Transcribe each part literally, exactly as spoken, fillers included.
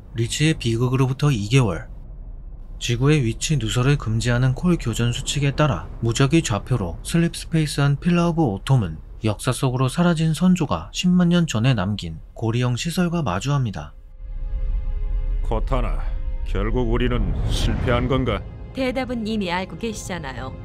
리치의 비극으로부터 이 개월. 지구의 위치 누설을 금지하는 콜 교전 수칙에 따라 무작위 좌표로 슬립스페이스한 필러 오브 오톰은 역사 속으로 사라진 선조가 십만 년 전에 남긴 고리형 시설과 마주합니다. 코타나, 결국 우리는 실패한 건가? 대답은 이미 알고 계시잖아요.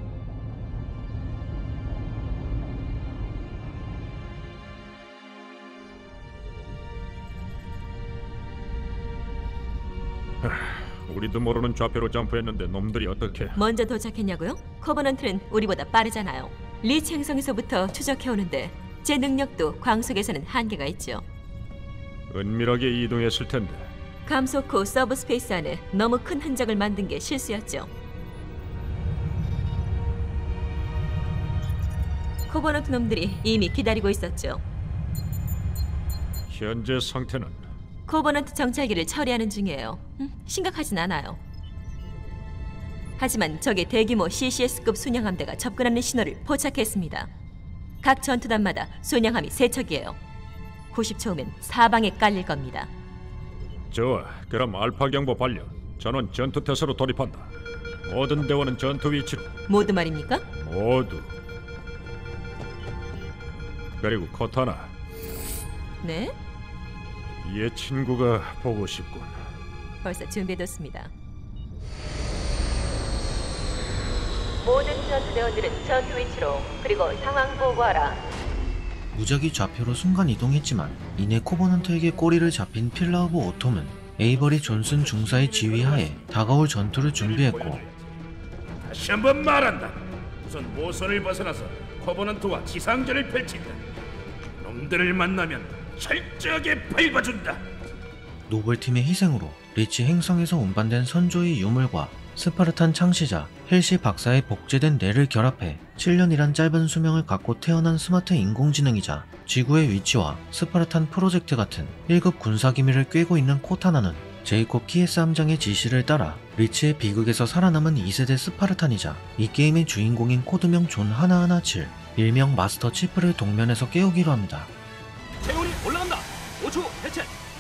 우리도 모르는 좌표로 점프했는데 놈들이 어떻게? 먼저 도착했냐고요? 커버넌트는 우리보다 빠르잖아요. 리치 행성에서부터 추적해오는데 제 능력도 광속에서는 한계가 있죠. 은밀하게 이동했을 텐데. 감속 후 서브스페이스 안에 너무 큰 흔적을 만든 게 실수였죠. 커버넌트 놈들이 이미 기다리고 있었죠. 현재 상태는? 코버넌트 정찰기를 처리하는 중이에요. 음, 심각하진 않아요. 하지만 적의 대규모 씨씨에스급 순양함대가 접근하는 신호를 포착했습니다. 각 전투단마다 순양함이 세 척이에요. 구십 초 후면 사방에 깔릴 겁니다. 좋아, 그럼 알파 경보 발령. 전원 전투태세로 돌입한다. 모든 대원은 전투 위치로. 모두 말입니까? 모두. 그리고 코타나. 네? 얘 친구가 보고 싶군. 벌써 준비됐습니다. 모든 전투대원들은 전투 위치로, 그리고 상황 보고하라. 무작위 좌표로 순간 이동했지만 이내 코버넌트에게 꼬리를 잡힌 필러 오브 오톰은 에이버리 존슨 중사의 지휘하에 다가올 전투를 준비했고, 다시 한번 말한다. 우선 모선을 벗어나서 코버넌트와 지상전을 펼친다. 놈들을 만나면 철저하게 밟아준다. 노블팀의 희생으로 리치 행성에서 운반된 선조의 유물과 스파르탄 창시자 헬시 박사의 복제된 뇌를 결합해 칠 년이란 짧은 수명을 갖고 태어난 스마트 인공지능이자 지구의 위치와 스파르탄 프로젝트 같은 일 급 군사기밀을 꿰고 있는 코타나는 제이콥 키에스 함장의 지시를 따라 리치의 비극에서 살아남은 이 세대 스파르탄이자 이 게임의 주인공인 코드명 존 하나하나칠, 일명 마스터 치프를 동면에서 깨우기로 합니다. 태온이 올라간다. 오 초 해체.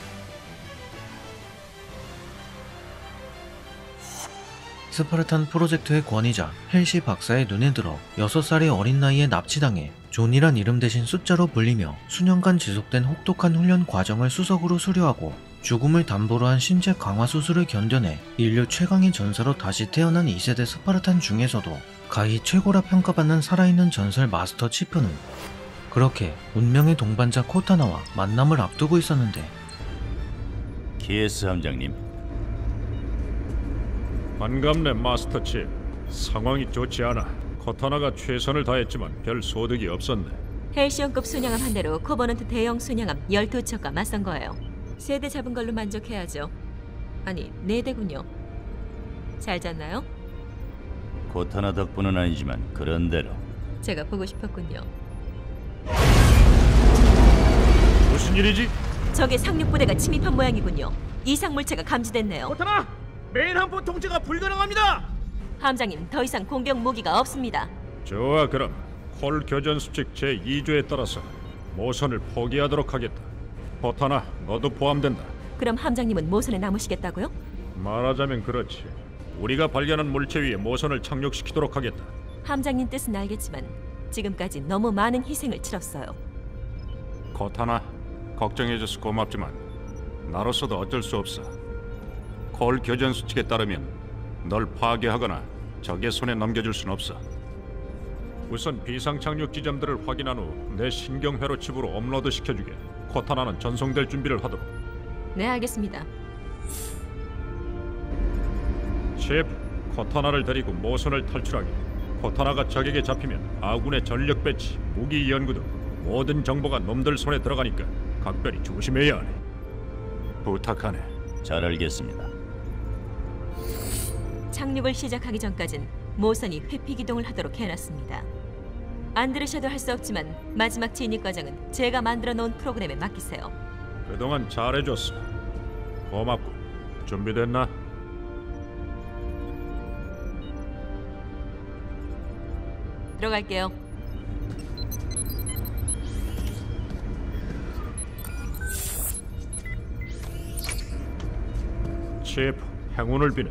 스파르탄 프로젝트의 권위자 헬시 박사의 눈에 들어 여섯 살의 어린 나이에 납치당해 존이란 이름 대신 숫자로 불리며 수년간 지속된 혹독한 훈련 과정을 수석으로 수료하고 죽음을 담보로 한 신체 강화 수술을 견뎌내 인류 최강의 전사로 다시 태어난 이 세대 스파르탄 중에서도 가히 최고라 평가받는 살아있는 전설 마스터 치프는 그렇게 운명의 동반자 코타나와 만남을 앞두고 있었는데, 키에스 함장님. 반갑네, 마스터 칩. 상황이 좋지 않아. 코타나가 최선을 다했지만 별 소득이 없었네. 헬시온급 순양함 한 대로 코버넌트 대형 순양함 열두 척과 맞선 거예요. 세 대 잡은 걸로 만족해야죠. 아니, 네 대군요. 잘 잤나요? 코타나 덕분은 아니지만 그런대로. 제가 보고 싶었군요. 무슨 일이지? 적의 상륙부대가 침입한 모양이군요. 이상 물체가 감지됐네요. 코타나, 메인 함포 통제가 불가능합니다. 함장님, 더 이상 공격 무기가 없습니다. 좋아, 그럼 콜 교전 수칙 제이 조에 따라서 모선을 포기하도록 하겠다. 코타나, 너도 포함된다. 그럼 함장님은 모선에 남으시겠다고요? 말하자면 그렇지. 우리가 발견한 물체 위에 모선을 착륙시키도록 하겠다. 함장님 뜻은 알겠지만 지금까지 너무 많은 희생을 치렀어요. 코타나, 걱정해줘서 고맙지만 나로서도 어쩔 수 없어. 콜 교전 수칙에 따르면 널 파괴하거나 적의 손에 넘겨줄 순 없어. 우선 비상 착륙 지점들을 확인한 후 내 신경회로 칩으로 업로드 시켜주게. 코타나는 전송될 준비를 하도록. 네, 알겠습니다. 칩, 코타나를 데리고 모선을 탈출하게. 코타나가 적에게 잡히면 아군의 전력 배치, 무기 연구 등 모든 정보가 놈들 손에 들어가니까 각별히 조심해야 하네. 부탁하네. 잘 알겠습니다. 착륙을 시작하기 전까진 모선이 회피 기동을 하도록 해놨습니다. 안 들으셔도 할 수 없지만 마지막 진입 과정은 제가 만들어 놓은 프로그램에 맡기세요. 그동안 잘해줬어. 고맙고. 준비됐나? 들어갈게요. 셰프, 행운을 비네.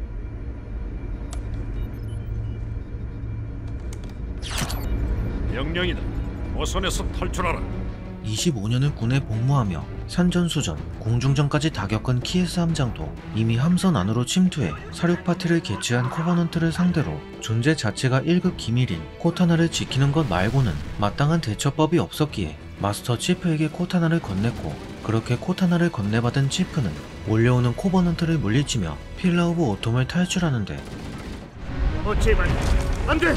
명령이다. 어선에서 탈출하라. 이십오 년을 군에 복무하며 산전수전, 공중전까지 다 겪은 키에스 함장도 이미 함선 안으로 침투해 사륙 파티를 개최한 코버넌트를 상대로 존재 자체가 일 급 기밀인 코타나를 지키는 것 말고는 마땅한 대처법이 없었기에 마스터 치프에게 코타나를 건넸고, 그렇게 코타나를 건네받은 치프는 몰려오는 코버넌트를 물리치며 필라 오브 오톰을 탈출하는데, 어 제발 안돼.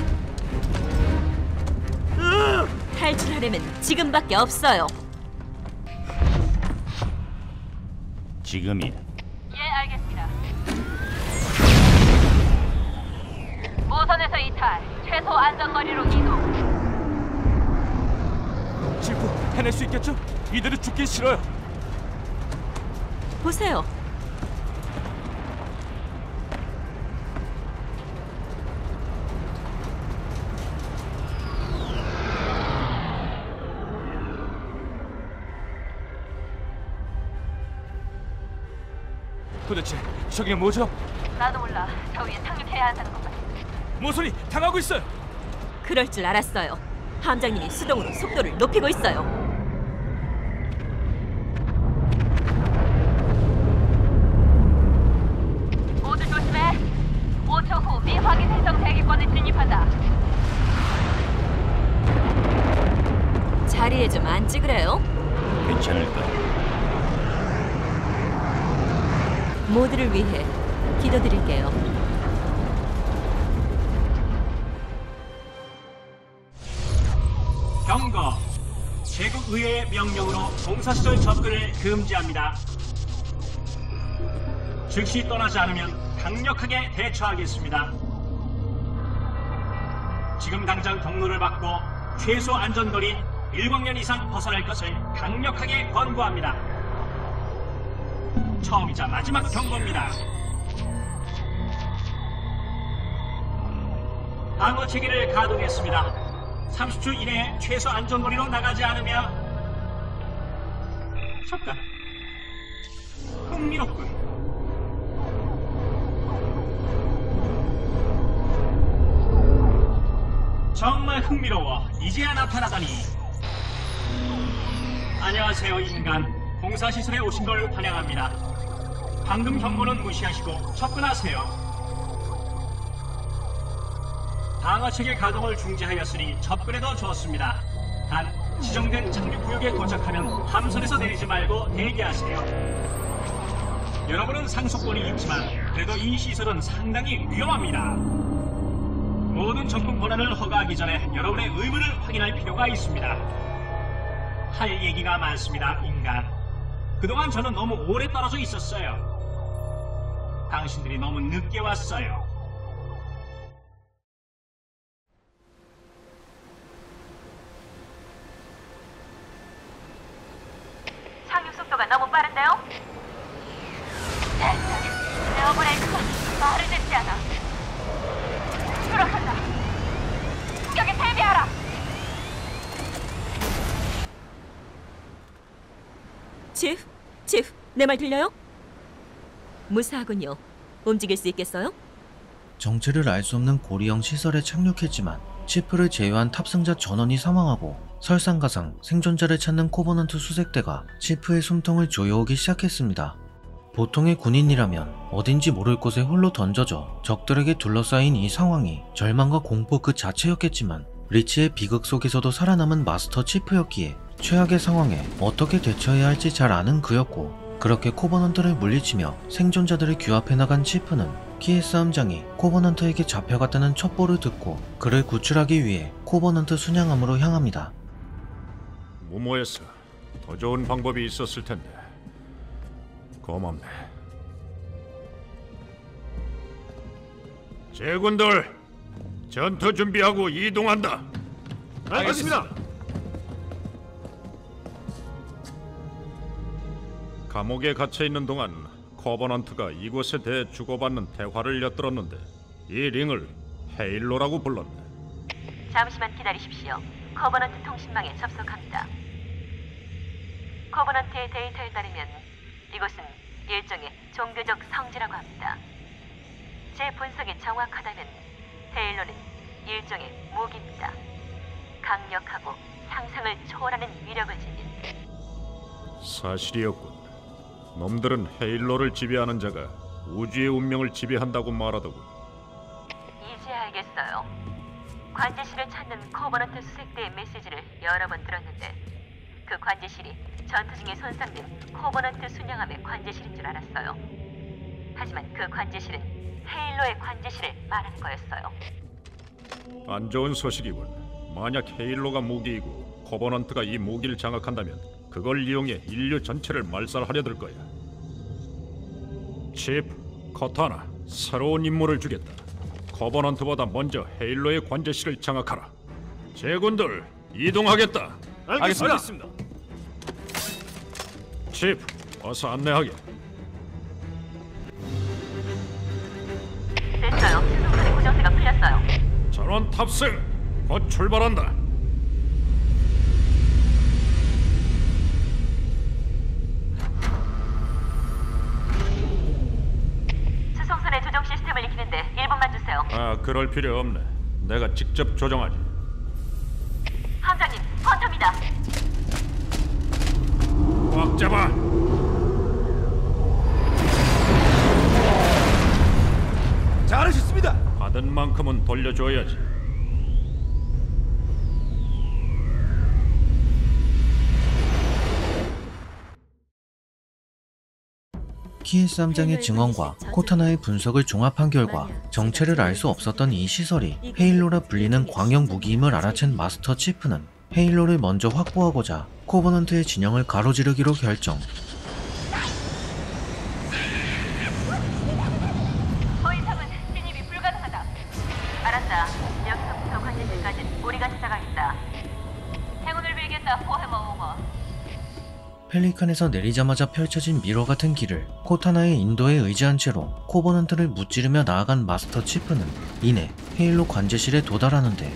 탈출하려면 지금밖에 없어요. 지금이야. 예, 알겠습니다. 모선에서 이탈, 최소 안전거리로 이동. 지프 해낼 수 있겠죠? 이대로 죽긴 싫어요. 보세요. 도대체 저게 뭐죠? 나도 몰라. 저 위에 착륙해야 한다는 것 같아. 모선이 당하고 있어요. 그럴 줄 알았어요. 함장님이 수동으로 속도를 높이고 있어요. 모두 조심해. 오 초 후 미확인 행성 대기권에 진입한다. 자리에 좀 앉지 그래요? 괜찮을까? 모두를 위해 기도드릴게요. 경고! 제국의회의 명령으로 공사시설 접근을 금지합니다. 즉시 떠나지 않으면 강력하게 대처하겠습니다. 지금 당장 경로를 바꿔 최소 안전거리 일광년 이상 벗어날 것을 강력하게 권고합니다. 처음이자 마지막 경고입니다. 방어 체계를 가동했습니다. 삼십 초 이내에 최소 안전거리로 나가지 않으면 잠깐 흥미롭군. 정말 흥미로워. 이제야 나타나다니. 안녕하세요 인간. 공사시설에 오신 걸 환영합니다. 방금 경고는 무시하시고 접근하세요. 방어체계 가동을 중지하였으니 접근해도 좋습니다. 단 지정된 착륙구역에 도착하면 함선에서 내리지 말고 대기하세요. 여러분은 상속권이 있지만 그래도 이 시설은 상당히 위험합니다. 모든 접근 권한을 허가하기 전에 여러분의 의무를 확인할 필요가 있습니다. 할 얘기가 많습니다, 인간. 그동안 저는 너무 오래 떨어져 있었어요. 당신들이 너무 늦게 왔어요. 착륙 속도가 너무 빠른데요? 에어브레이크가 말을 듣지 않아. 들어간다. 공격에 대비하라. 치프, 치프, 내 말 들려요? 무사하군요. 움직일 수 있겠어요? 정체를 알 수 없는 고리형 시설에 착륙했지만 치프를 제외한 탑승자 전원이 사망하고 설상가상 생존자를 찾는 코버넌트 수색대가 치프의 숨통을 조여오기 시작했습니다. 보통의 군인이라면 어딘지 모를 곳에 홀로 던져져 적들에게 둘러싸인 이 상황이 절망과 공포 그 자체였겠지만, 리치의 비극 속에서도 살아남은 마스터 치프였기에 최악의 상황에 어떻게 대처해야 할지 잘 아는 그였고, 그렇게 코버넌트를 물리치며 생존자들을 규합해 나간 치프는 키에스 함장이 코버넌트에게 잡혀갔다는 첩보를 듣고 그를 구출하기 위해 코버넌트 순양함으로 향합니다. 무모했어. 더 좋은 방법이 있었을 텐데. 고맙네. 제군들, 전투 준비하고 이동한다. 알겠습니다. 감옥에 갇혀 있는 동안 코버넌트가 이곳에 대해 주고받는 대화를 엿들었는데 이 링을 헤일로라고 불렀네. 잠시만 기다리십시오. 커버넌트 통신망에 접속합니다. 커버넌트의 데이터에 따르면 이곳은 일종의 종교적 성지라고 합니다. 제 분석이 정확하다면 헤일로는 일종의 무기입니다. 강력하고 상상을 초월하는 위력을 지닌. 사실이었군. 놈들은 헤일로를 지배하는 자가 우주의 운명을 지배한다고 말하더군. 이제 알겠어요. 관제실을 찾는 코버넌트 수색대의 메시지를 여러 번 들었는데 그 관제실이 전투 중에 손상된 코버넌트 순양함의 관제실인 줄 알았어요. 하지만 그 관제실은 헤일로의 관제실을 말하는 거였어요. 안 좋은 소식이군. 만약 헤일로가 무기이고 코버넌트가 이 무기를 장악한다면 그걸 이용해 인류 전체를 말살하려 들 거야. 칩, 커타나, 새로운 임무를 주겠다. 코버넌트보다 먼저 헤일로의 관제실을 장악하라. 제군들, 이동하겠다. 알겠습니다. 칩, 어서 안내하게. 됐어요. 수송선의 고정세가 풀렸어요. 전원 탑승. 곧 출발한다. 수송선의 조종 시스템을 익히는데 일 분만 주세요. 아, 그럴 필요 없네. 내가 직접 조정하지. 함장님, 헌터입니다. 꽉 잡아. 잘하셨습니다. 받은 만큼은 돌려줘야지. 키에스 함장의 증언과 코타나의 분석을 종합한 결과 정체를 알 수 없었던 이 시설이 헤일로라 불리는 광역 무기임을 알아챈 마스터 치프는 헤일로를 먼저 확보하고자 코버넌트의 진영을 가로지르기로 결정. 더 이상은 진입이 불가능하다. 알았다. 여기서부터 관제실까지는 우리가 찾아가겠다. 행운을 빌겠다, 포해머 오버. 펠리칸에서 내리자마자 펼쳐진 미러 같은 길을 코타나의 인도에 의지한 채로 코버넌트를 무찌르며 나아간 마스터 치프는 이내 헤일로 관제실에 도달하는데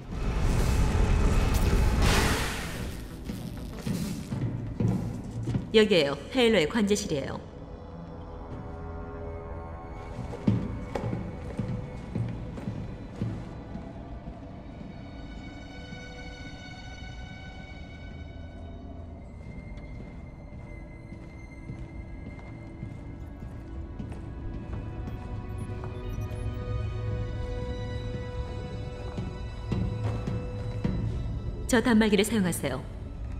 여기에요. 헤일로의 관제실이에요. 저 단말기를 사용하세요.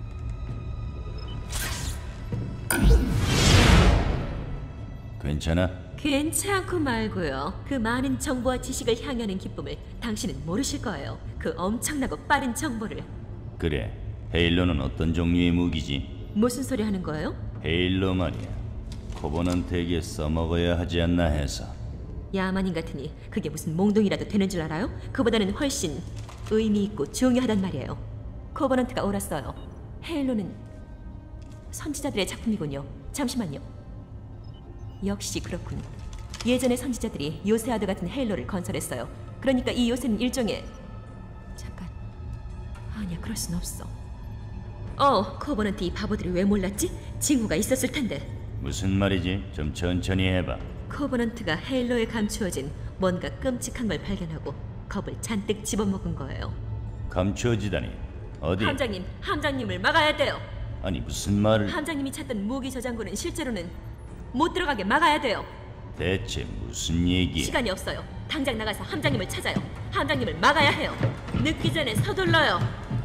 괜찮아? 괜찮고 말고요. 그 많은 정보와 지식을 향하는 기쁨을 당신은 모르실 거예요. 그 엄청나고 빠른 정보를. 그래, 헤일로는 어떤 종류의 무기지? 무슨 소리 하는 거예요? 헤일로 말이야. 코버넌트에게 써먹어야 하지 않나 해서. 야만인 같으니 그게 무슨 몽둥이라도 되는 줄 알아요? 그보다는 훨씬 의미 있고 중요하단 말이에요. 코버넌트가 옳았어요. 헤일로는 선지자들의 작품이군요. 잠시만요. 역시 그렇군. 예전의 선지자들이 요새아드 같은 헤일로를 건설했어요. 그러니까 이 요새는 일종의... 잠깐... 아니야, 그럴 순 없어. 어, 코버넌트 이 바보들이 왜 몰랐지? 징후가 있었을 텐데. 무슨 말이지? 좀 천천히 해봐. 코버넌트가 헤일로에 감추어진 뭔가 끔찍한 걸 발견하고 겁을 잔뜩 집어먹은 거예요. 감추어지다니. 어디? 함장님, 함장님을 막아야 돼요. 아니 무슨 말을... 함장님이 찾던 무기 저장고는 실제로는 못 들어가게 막아야 돼요. 대체 무슨 얘기야? 시간이 없어요. 당장 나가서 함장님을 찾아요. 함장님을 막아야 해요. 늦기 전에 서둘러요.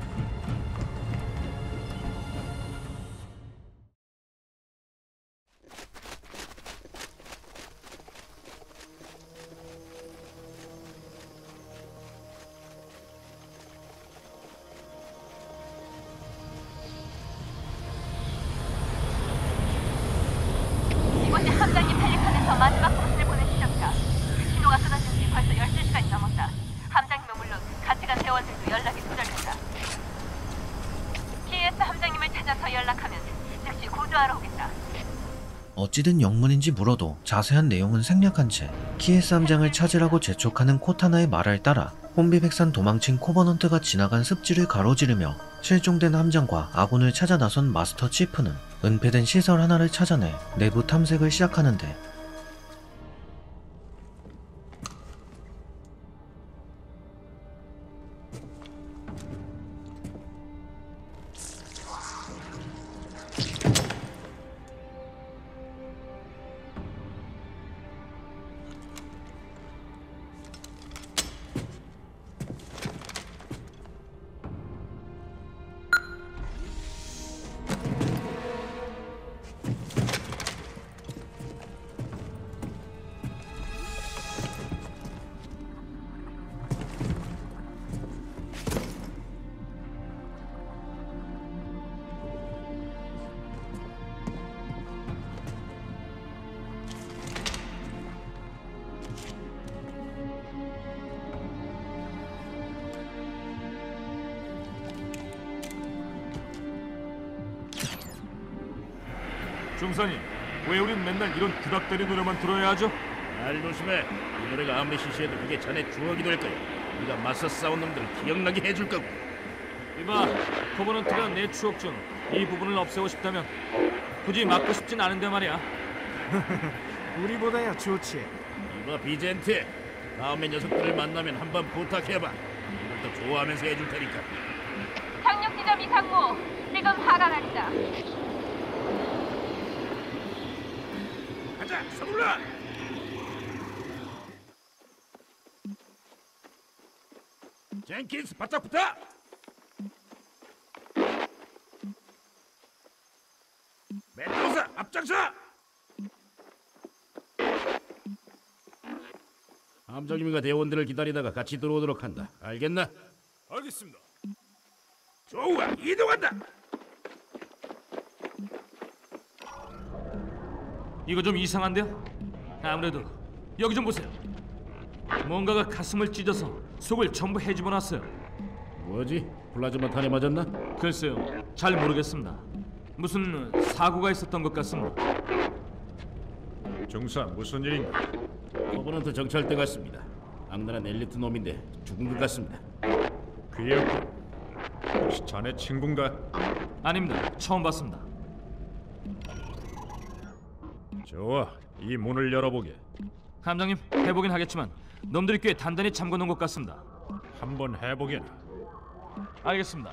이곳이 함장님 펠리칸에서 마지막 버스를 보내주셨다. 신호가 끊어진 지 벌써 열두 시간이 넘었다. 함장님은 물론 같이 간 대원들도 연락이 두절된다. 키에스 함장님을 찾아서 연락하면 즉시 구조하러 오겠다. 어찌된 영문인지 물어도 자세한 내용은 생략한 채 키에스 함장을 찾으라고 재촉하는 코타나의 말을 따라 혼비백산 도망친 코버넌트가 지나간 습지를 가로지르며 실종된 함장과 아군을 찾아 나선 마스터 치프는 은폐된 시설 하나를 찾아내 내부 탐색을 시작하는데 중선이, 왜 우린 맨날 이런 구닥다리 노래만 들어야 하죠? 잘 조심해. 이 노래가 아무리 시시해도 그게 자네 추억이 될 거야. 네가 맞서 싸운 놈들 기억나게 해줄 거고. 이봐, 코버넌트가 내 추억 중 이 부분을 없애고 싶다면 굳이 막고 싶진 않은데 말이야. 우리보다야 좋지. 이봐 비젠트, 다음에 녀석들을 만나면 한번 부탁해봐. 이것도 좋아하면서 해줄 테니까. 착륙 지점 이상무, 지금 하강하리다. 가자, 서둘러! 젠킨스, 바짝 붙어! 멘도사, 앞장서! 함정님과 대원들을 기다리다가 같이 들어오도록 한다. 알겠나? 알겠습니다. 좋아, 이동한다! 이거 좀 이상한데요? 아무래도 여기 좀 보세요. 뭔가가 가슴을 찢어서 속을 전부 헤집어놨어요. 뭐지? 플라즈마 탄에 맞았나? 글쎄요, 잘 모르겠습니다. 무슨 사고가 있었던 것 같습니다. 중사, 무슨 일인가? 커버넌트 정찰대 같습니다. 악랄한 엘리트 놈인데 죽은 것 같습니다. 귀엽군. 혹시 자네 친구인가? 아닙니다. 처음 봤습니다. 좋아, 이 문을 열어보게. 함장님, 해보긴 하겠지만 놈들이 꽤 단단히 잠궈놓은 것 같습니다. 한번 해보게나. 알겠습니다.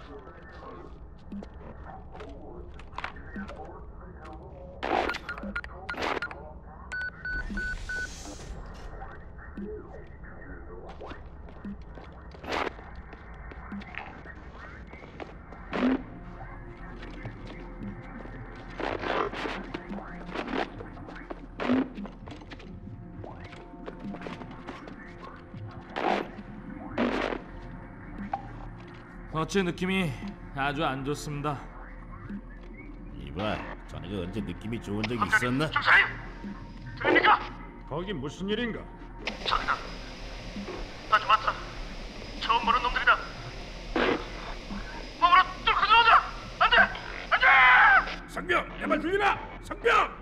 어째 느낌이 아주 안 좋습니다. 이봐, 자네가 언제 느낌이 좋은 적이 있었나? 중사님, 들립니까? 거기 무슨 일인가? 저기다. 맞아, 맞다. 처음 보는 놈들이다. 몸으로 뚫고 들어오자. 안돼, 안돼. 상병, 내 말 들리나? 상병!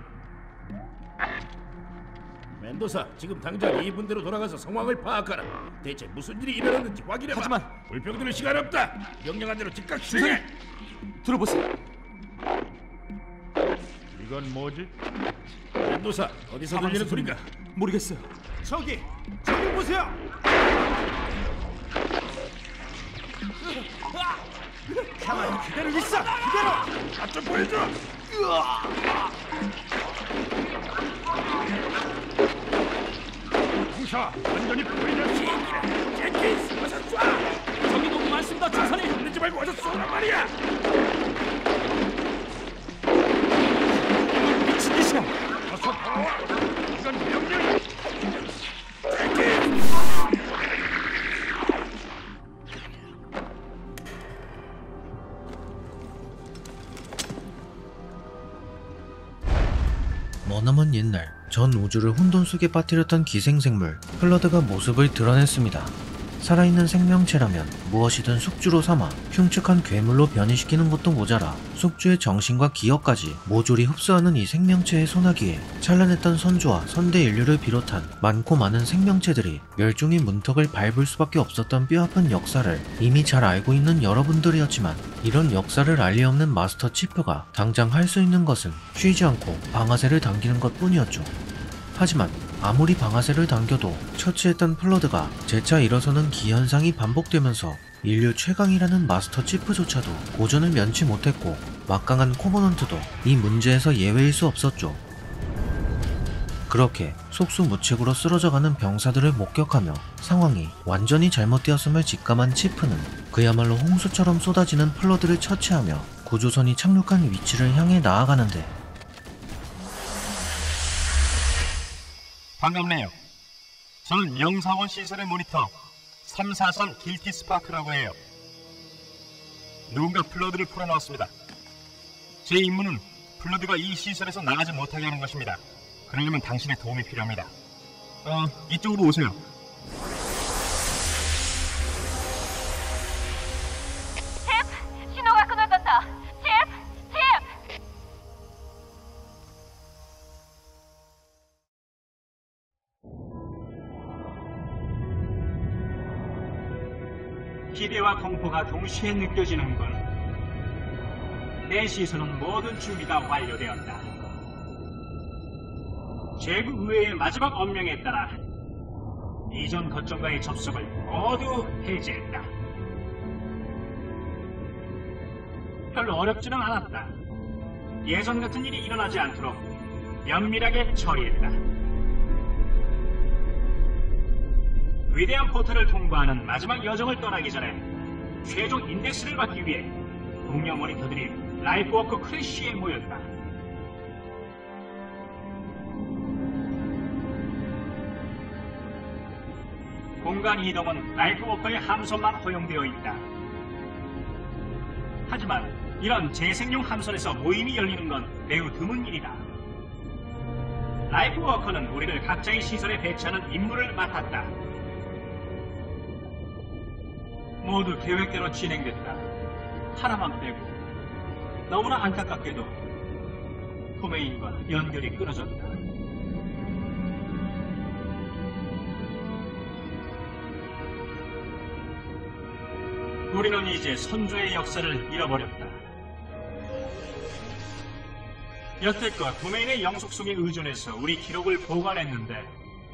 멘도사, 지금 당장 이 분대로 돌아가서 상황을 파악하라. 대체 무슨 일이 일어났는지 확인해봐. 하지만 불평 들을 시간 없다. 명령한 대로 즉각 실행해. 들어보세요. 이건 뭐지? 멘도사, 어디서 들리는 소린가? 모르겠어요. 저기, 저기 보세요. 가만히 그대로 있어. 그대로. 앞좀 보여줘. 중사, 완전히 보이는 젠킨스, 어서 쏴! 저기 너무 많습니다, 중사님. 흔들지 말고 어서 쏘란 말이야! 미친 짓이야. 어서 돌아와. 이건 명령. 머나먼 옛날 전 우주를 혼돈 속에 빠뜨렸던 기생생물 플러드가 모습을 드러냈습니다. 살아있는 생명체라면 무엇이든 숙주로 삼아 흉측한 괴물로 변이시키는 것도 모자라 숙주의 정신과 기억까지 모조리 흡수하는 이 생명체의 소나기에 찬란했던 선조와 선대 인류를 비롯한 많고 많은 생명체들이 멸종의 문턱을 밟을 수밖에 없었던 뼈아픈 역사를 이미 잘 알고 있는 여러분들이었지만, 이런 역사를 알 리 없는 마스터 치프가 당장 할 수 있는 것은 쉬지 않고 방아쇠를 당기는 것 뿐이었죠. 하지만 아무리 방아쇠를 당겨도 처치했던 플러드가 재차 일어서는 기현상이 반복되면서 인류 최강이라는 마스터 치프조차도 고전을 면치 못했고, 막강한 코버넌트도 이 문제에서 예외일 수 없었죠. 그렇게 속수무책으로 쓰러져가는 병사들을 목격하며 상황이 완전히 잘못되었음을 직감한 치프는 그야말로 홍수처럼 쏟아지는 플러드를 처치하며 구조선이 착륙한 위치를 향해 나아가는데, 반갑네요. 저는 명사원 시설의 모니터 삼사선 길티 스파크라고 해요. 누군가 플러드를 풀어넣었습니다. 제 임무는 플러드가 이 시설에서 나가지 못하게 하는 것입니다. 그러려면 당신의 도움이 필요합니다. 어, 이쪽으로 오세요. 칩! 신호가 끊어졌다. 칩! 칩! 기대와 공포가 동시에 느껴지는군. 내 시선은 모든 준비가 완료되었다. 제국 의회의 마지막 엄명에 따라 이전 거점과의 접속을 모두 해제했다. 별로 어렵지는 않았다. 예전 같은 일이 일어나지 않도록 면밀하게 처리했다. 위대한 포털을 통과하는 마지막 여정을 떠나기 전에 최종 인덱스를 받기 위해 동료 모니터들이 라이프워커 크래쉬에 모였다. 공간 이동은 라이프워커의 함선만 허용되어 있다. 하지만 이런 재생용 함선에서 모임이 열리는 건 매우 드문 일이다. 라이프워커는 우리를 각자의 시설에 배치하는 임무를 맡았다. 모두 계획대로 진행됐다. 하나만 빼고. 너무나 안타깝게도 도메인과 연결이 끊어졌다. 우리는 이제 선조의 역사를 잃어버렸다. 여태껏 도메인의 영속성에 의존해서 우리 기록을 보관했는데,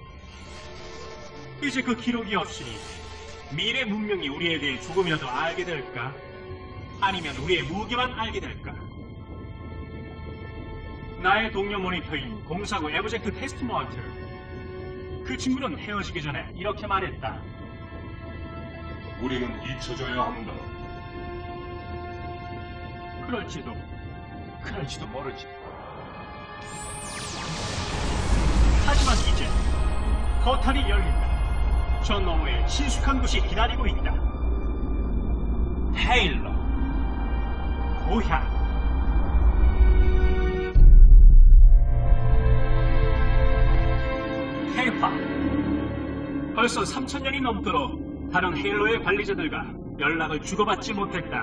이제 그 기록이 없으니 미래 문명이 우리에 대해 조금이라도 알게 될까? 아니면 우리의 무기만 알게 될까? 나의 동료 모니터인 공사구 에브젝트 테스트먼트, 그 친구는 헤어지기 전에 이렇게 말했다. 우리는 잊혀져야 한다. 그럴지도, 그럴지도 모르지. 하지만 이제 거탈이 열린다. 저 너머에 친숙한 곳이 기다리고 있다. 헤일러, 고향. 해파. 벌써 삼천 년이 넘도록 다른 헤일러의 관리자들과 연락을 주고받지 못했다.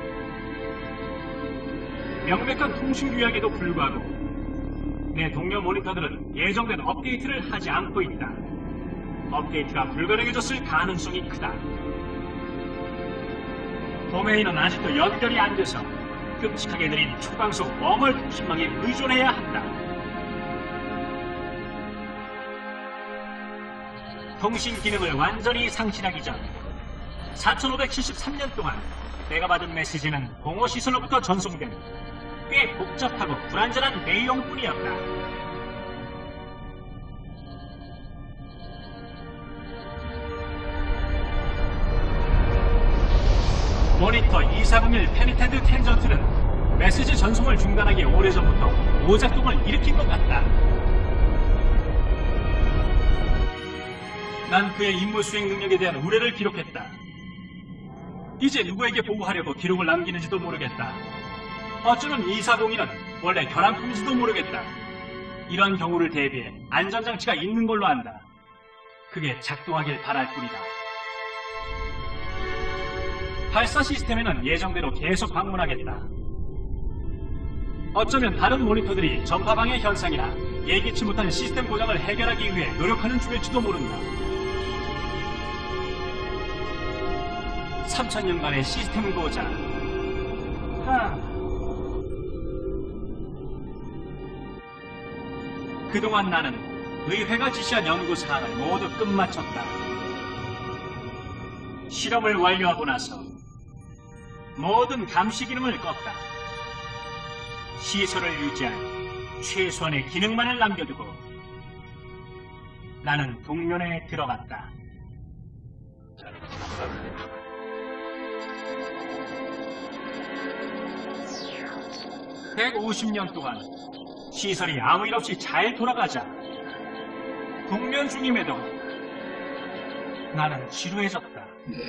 명백한 통신 규약에도 불구하고 내 동료 모니터들은 예정된 업데이트를 하지 않고 있다. 업데이트가 불가능해졌을 가능성이 크다. 도메인은 아직도 연결이 안 돼서 끔찍하게 느린 초강속 웜월 통신망에 의존해야 한다. 통신 기능을 완전히 상실하기 전 사천오백칠십삼 년 동안 내가 받은 메시지는 공허시설로부터 전송된 꽤 복잡하고 불완전한 내용뿐이었다. 모니터 이사공일 페니텐드 텐전트는 메시지 전송을 중단하기에 오래전부터 오작동을 일으킨 것 같다. 난 그의 임무 수행 능력에 대한 우려를 기록했다. 이제 누구에게 보고하려고 기록을 남기는지도 모르겠다. 어쩌면 이사공일은 원래 결함품인지도 모르겠다. 이런 경우를 대비해 안전장치가 있는 걸로 안다. 그게 작동하길 바랄 뿐이다. 발사 시스템에는 예정대로 계속 방문하겠다. 어쩌면 다른 모니터들이 전파방해 현상이나 예기치 못한 시스템 고장을 해결하기 위해 노력하는 중일지도 모른다. 삼천 년간의 시스템 고장. 하... 그동안 나는 의회가 지시한 연구사항을 모두 끝마쳤다. 실험을 완료하고 나서 모든 감시 기능을 껐다. 시설을 유지할 최소한의 기능만을 남겨두고 나는 동면에 들어갔다. 백오십 년 동안 시설이 아무 일 없이 잘 돌아가자 동면 중임에도 나는 지루해졌다.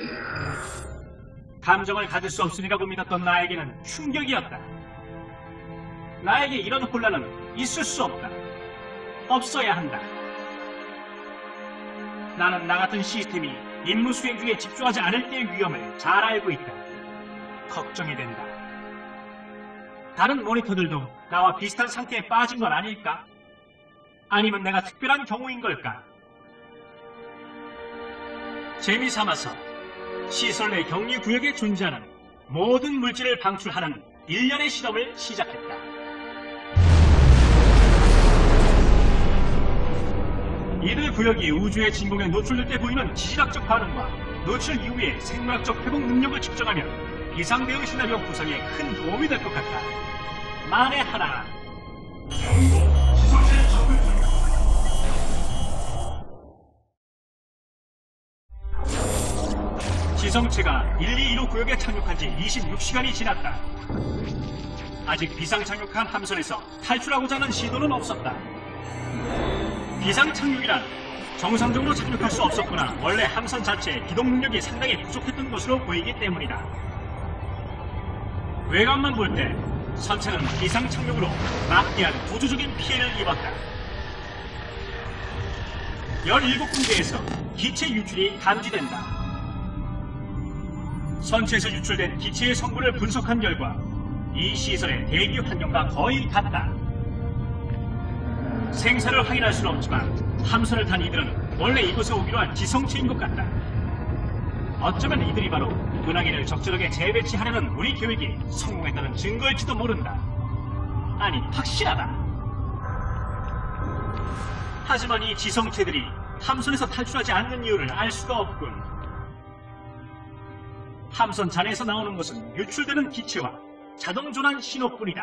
감정을 가질 수 없으리라고 믿었던 나에게는 충격이었다. 나에게 이런 혼란은 있을 수 없다. 없어야 한다. 나는 나 같은 시스템이 임무 수행 중에 집중하지 않을 때의 위험을 잘 알고 있다. 걱정이 된다. 다른 모니터들도 나와 비슷한 상태에 빠진 건 아닐까? 아니면 내가 특별한 경우인 걸까? 재미삼아서 시설 내 격리구역에 존재하는 모든 물질을 방출하는 일련의 실험을 시작했다. 이들 구역이 우주의 진공에 노출될 때 보이는 지질학적 반응과 노출 이후의 생물학적 회복 능력을 측정하면 비상대응 시나리오 구성에 큰 도움이 될 것 같다. 만에 하나 지성체가 일, 이, 일 호 구역에 착륙한 지 이십육 시간이 지났다. 아직 비상 착륙한 함선에서 탈출하고자 하는 시도는 없었다. 비상 착륙이란 정상적으로 착륙할 수 없었거나 원래 함선 자체의 기동 능력이 상당히 부족했던 것으로 보이기 때문이다. 외관만 볼 때 선체는 비상 착륙으로 막대한 구조적인 피해를 입었다. 열일곱 군데에서 기체 유출이 감지된다. 선체에서 유출된 기체의 성분을 분석한 결과 이 시설의 대기 환경과 거의 같다. 생사를 확인할 수는 없지만 함선을 탄 이들은 원래 이곳에 오기로 한 지성체인 것 같다. 어쩌면 이들이 바로 은하계를 적절하게 재배치하려는 우리 계획이 성공했다는 증거일지도 모른다. 아니, 확실하다. 하지만 이 지성체들이 함선에서 탈출하지 않는 이유를 알 수가 없군. 함선 잔해에서 나오는 것은 유출되는 기체와 자동 전환 신호뿐이다.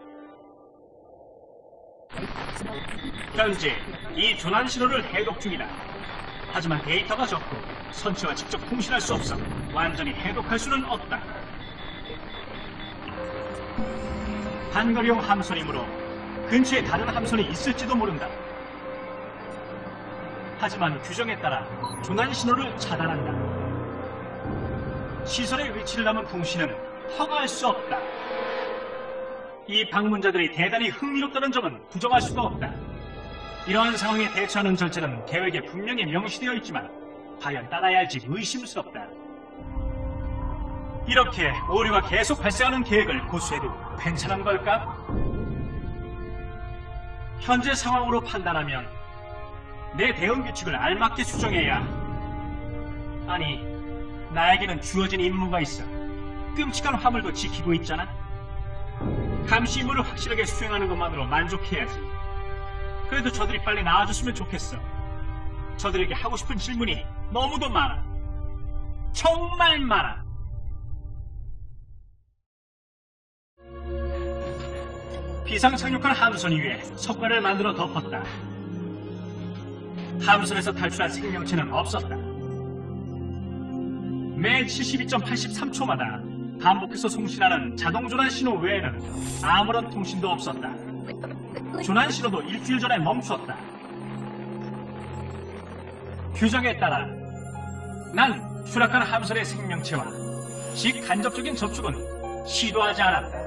현재 이 전환 신호를 해독 중이다. 하지만 데이터가 적고 선체와 직접 통신할 수 없어 완전히 해독할 수는 없다. 단거리용 함선이므로 근처에 다른 함선이 있을지도 모른다. 하지만 규정에 따라 전환 신호를 차단한다. 시설의 위치를 남은 통신은 허가할 수 없다. 이 방문자들이 대단히 흥미롭다는 점은 부정할 수가 없다. 이러한 상황에 대처하는 절차는 계획에 분명히 명시되어 있지만 과연 따라야 할지 의심스럽다. 이렇게 오류가 계속 발생하는 계획을 고수해도 괜찮은 걸까? 현재 상황으로 판단하면 내 대응 규칙을 알맞게 수정해야. 아니, 나에게는 주어진 임무가 있어. 끔찍한 화물도 지키고 있잖아. 감시 임무를 확실하게 수행하는 것만으로 만족해야지. 그래도 저들이 빨리 나와줬으면 좋겠어. 저들에게 하고 싶은 질문이 너무도 많아. 정말 많아. 비상 착륙한 함선 위에 석관을 만들어 덮었다. 함선에서 탈출한 생명체는 없었다. 매 칠십이 점 팔십삼 초마다 반복해서 송신하는 자동 전환 신호 외에는 아무런 통신도 없었다. 전환 신호도 일주일 전에 멈췄다. 규정에 따라 난 추락한 함선의 생명체와 직간접적인 접촉은 시도하지 않았다.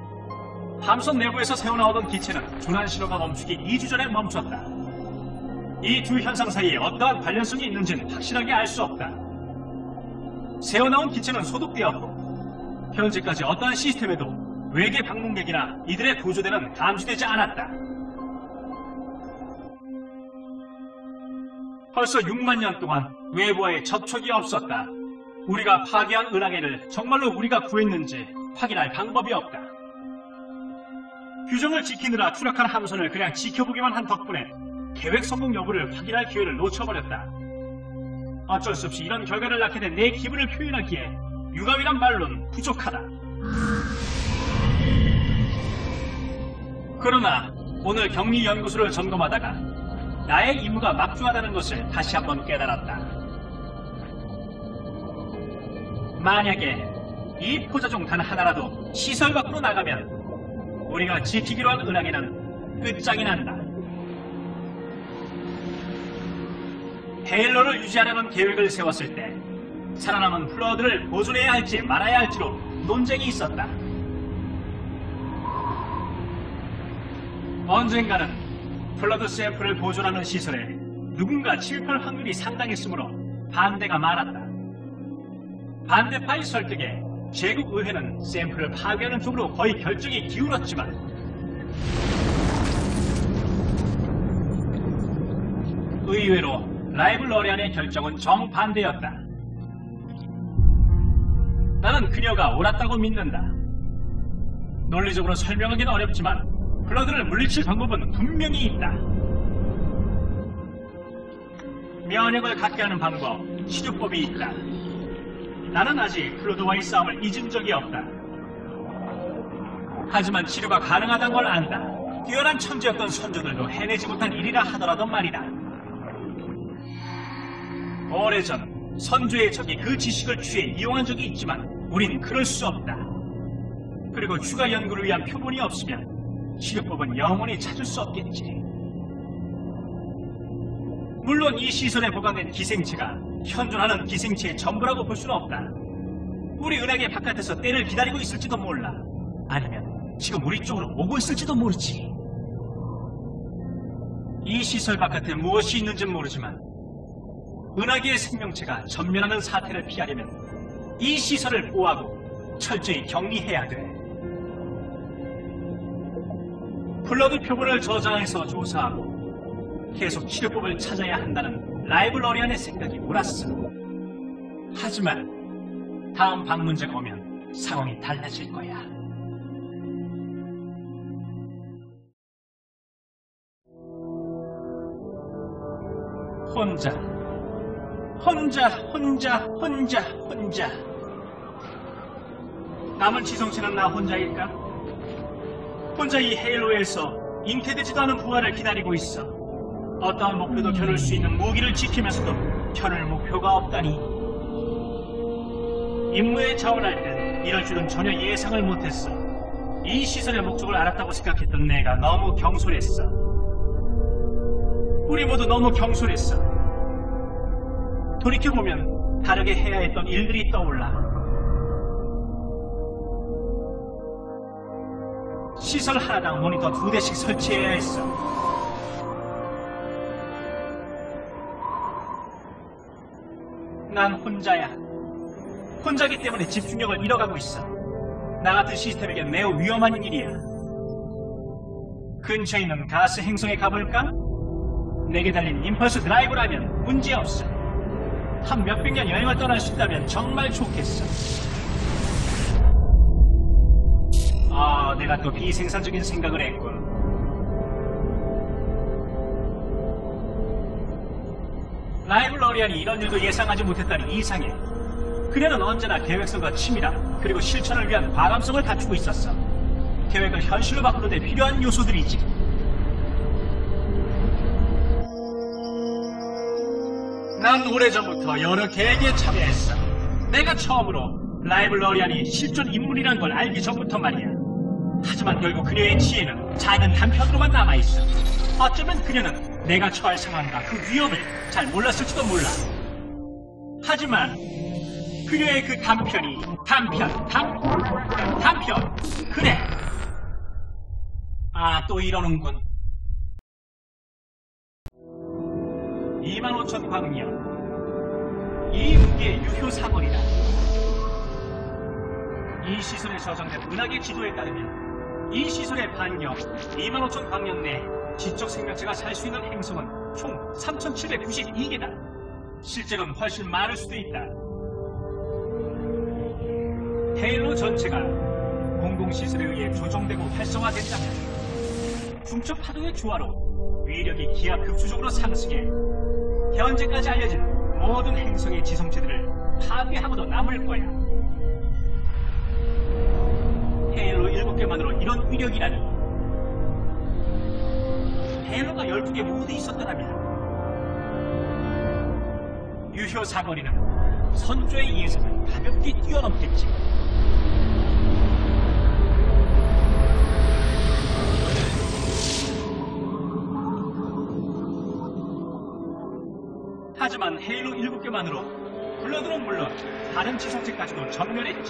함선 내부에서 새어나오던 기체는 전환 신호가 멈추기 이 주 전에 멈췄다. 이 두 현상 사이에 어떠한 관련성이 있는지는 확실하게 알 수 없다. 새어 나온 기체는 소독되었고 현재까지 어떠한 시스템에도 외계 방문객이나 이들의 구조대는 감지되지 않았다. 벌써 육만 년 동안 외부와의 접촉이 없었다. 우리가 파괴한 은하계를 정말로 우리가 구했는지 확인할 방법이 없다. 규정을 지키느라 추락한 함선을 그냥 지켜보기만 한 덕분에 계획 성공 여부를 확인할 기회를 놓쳐버렸다. 어쩔 수 없이 이런 결과를 낳게 된 내 기분을 표현하기에 유감이란 말로는 부족하다. 그러나 오늘 격리연구소를 점검하다가 나의 임무가 막중하다는 것을 다시 한번 깨달았다. 만약에 이 포자 중 단 하나라도 시설 밖으로 나가면 우리가 지키기로 한 은하계는 끝장이 난다. 헤일로를 유지하려는 계획을 세웠을 때 살아남은 플러드를 보존해야 할지 말아야 할지로 논쟁이 있었다. 언젠가는 플러드 샘플을 보존하는 시설에 누군가 침입할 확률이 상당했으므로 반대가 많았다. 반대파의 설득에 제국의회는 샘플을 파괴하는 쪽으로 거의 결정이 기울었지만 의외로 라이블러리안의 결정은 정반대였다. 나는 그녀가 옳았다고 믿는다. 논리적으로 설명하기는 어렵지만 플러드를 물리칠 방법은 분명히 있다. 면역을 갖게 하는 방법, 치료법이 있다. 나는 아직 플러드와의 싸움을 잊은 적이 없다. 하지만 치료가 가능하다는 걸 안다. 뛰어난 천재였던 선조들도 해내지 못한 일이라 하더라도 말이다. 오래전 선조의 적이 그 지식을 취해 이용한 적이 있지만 우린 그럴 수 없다. 그리고 추가 연구를 위한 표본이 없으면 치료법은 영원히 찾을 수 없겠지. 물론 이 시설에 보관된 기생체가 현존하는 기생체의 전부라고 볼 수는 없다. 우리 은하계 바깥에서 때를 기다리고 있을지도 몰라. 아니면 지금 우리 쪽으로 오고 있을지도 모르지. 이 시설 바깥에 무엇이 있는지는 모르지만 은하계의 생명체가 전멸하는 사태를 피하려면 이 시설을 보호하고 철저히 격리해야 돼. 플러드 표본을 저장해서 조사하고 계속 치료법을 찾아야 한다는 라이블러리안의 생각이 옳았어. 하지만 다음 방문자가 오면 상황이 달라질 거야. 혼자 혼자 혼자 혼자 혼자 남은 지성체는 나 혼자일까? 혼자 이 헤일로에서 잉태되지도 않은 부활을 기다리고 있어. 어떠한 목표도 겨눌 수 있는 무기를 지키면서도 겨눌 목표가 없다니. 임무에 자원할 땐 이럴 줄은 전혀 예상을 못했어. 이 시설의 목적을 알았다고 생각했던 내가 너무 경솔했어. 우리 모두 너무 경솔했어. 돌이켜보면 다르게 해야 했던 일들이 떠올라. 시설 하나당 모니터 두 대씩 설치해야 했어. 난 혼자야. 혼자기 때문에 집중력을 잃어가고 있어. 나 같은 시스템에겐 매우 위험한 일이야. 근처에 있는 가스 행성에 가볼까? 내게 달린 임펄스 드라이브라면 문제없어. 한 몇백 년 여행을 떠날 수 있다면 정말 좋겠어. 아, 내가 또 비생산적인 생각을 했군. 라이블러리안이 이런 일도 예상하지 못했다니 이상해. 그녀는 언제나 계획성과 치밀함, 그리고 실천을 위한 과감성을 갖추고 있었어. 계획을 현실로 바꾸는 데 필요한 요소들이지. 난 오래전부터 여러 계획에 참여했어. 내가 처음으로 라이블러리안이 실존 인물이란 걸 알기 전부터 말이야. 하지만 결국 그녀의 지혜는 작은 단편으로만 남아있어. 어쩌면 그녀는 내가 처할 상황과 그 위험을 잘 몰랐을지도 몰라. 하지만 그녀의 그 단편이 단편, 단, 단편, 그래. 아, 또 이러는군. 이만 오천 광년. 이 무기의 유효 사거리다. 이 시설에 저장된 은하계 지도에 따르면 이 시설의 반경 이만 오천 광년 내 지적 생명체가 살 수 있는 행성은 총 삼천칠백구십이 개다. 실제로는 훨씬 많을 수도 있다. 헤일로 전체가 공동시설에 의해 조정되고 활성화된다면 중첩 파동의 조화로 위력이 기하급수적으로 상승해 현재까지 알려진 모든 행성의 지성체들을 파괴하고도 남을 거야. 헤일로 일곱 개만으로 이런 위력이라니. 헤일로가 열두 개 모두 있었더라면 유효 사거리는 선조의 예상을 가볍게 뛰어넘겠지. 하지만 헤일로 일곱 개만으로 블러드는 물론 다른 지성체까지도 전멸했지.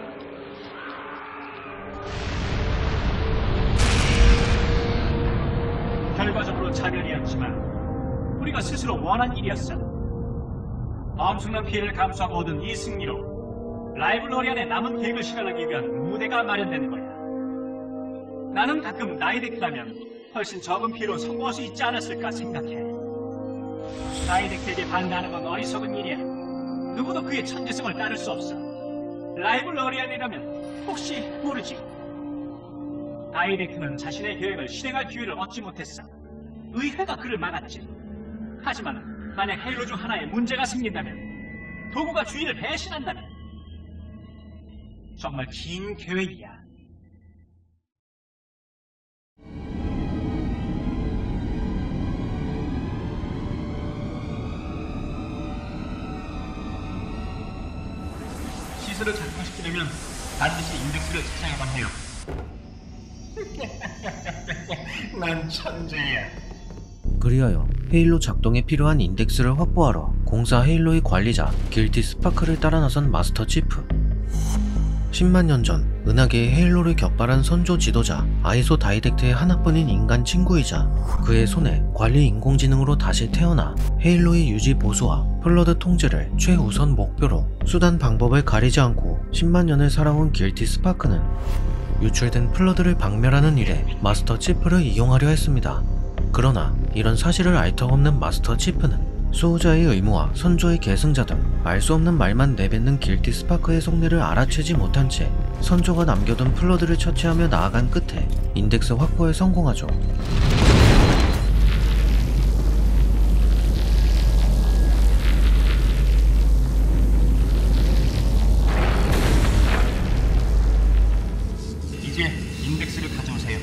결과적으로 자멸이었지만 우리가 스스로 원한 일이었어. 엄청난 피해를 감수하고 얻은 이 승리로 라이브러리안의 남은 계획을 실현하기 위한 무대가 마련되는 거야. 나는 가끔 나이데크라면 훨씬 적은 피해로 성공할 수 있지 않았을까 생각해. 나이데크에게 반대하는 건 어리석은 일이야. 누구도 그의 천재성을 따를 수 없어. 라이브러리안이라면 혹시 모르지. 나이데크는 자신의 계획을 실행할 기회를 얻지 못했어. 의회가 그를 막았지. 하지만 만약 헤일로 중 하나에 문제가 생긴다면, 도구가 주인을 배신한다면 정말 긴 계획이야. 시설을 작동시키려면 반드시 인덱스를 찾아야만 해요. 난 천재야. 그리하여 헤일로 작동에 필요한 인덱스를 확보하러 공사 헤일로의 관리자 길티 스파크를 따라 나선 마스터 치프. 십만 년 전 은하계의 헤일로를 격발한 선조 지도자 아이소 다이덱트의 하나뿐인 인간 친구이자 그의 손에 관리 인공지능으로 다시 태어나 헤일로의 유지 보수와 플러드 통제를 최우선 목표로 수단 방법을 가리지 않고 십만 년을 살아온 길티 스파크는 유출된 플러드를 박멸하는 일에 마스터 치프를 이용하려 했습니다. 그러나 이런 사실을 알 턱 없는 마스터 치프는 수호자의 의무와 선조의 계승자 등 알 수 없는 말만 내뱉는 길티 스파크의 속내를 알아채지 못한 채 선조가 남겨둔 플러드를 처치하며 나아간 끝에 인덱스 확보에 성공하죠. 이제 인덱스를 가져오세요.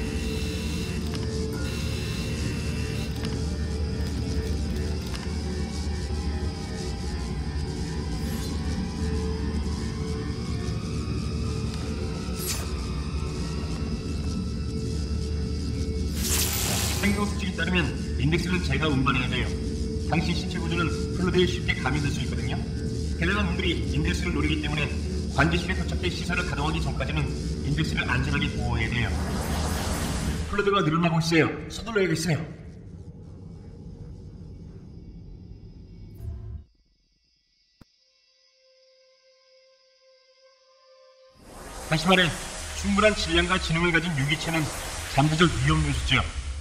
행동 수칙에 따르면 인덱스는 제가 운반해야 돼요. 당시 신체 구조는 플러드에 쉽게 감염될 수 있거든요. 헬레나 놈들이 인덱스를 노리기 때문에 관제실에 도착해 시설을 가동하기 전까지는 인덱스를 안전하게 보호해야 돼요. 플러드가 늘어나고 있어요. 서둘러야겠어요. 다시 말해, 충분한 질량과 지능을 가진 유기체는 잠재적 위험 요소죠.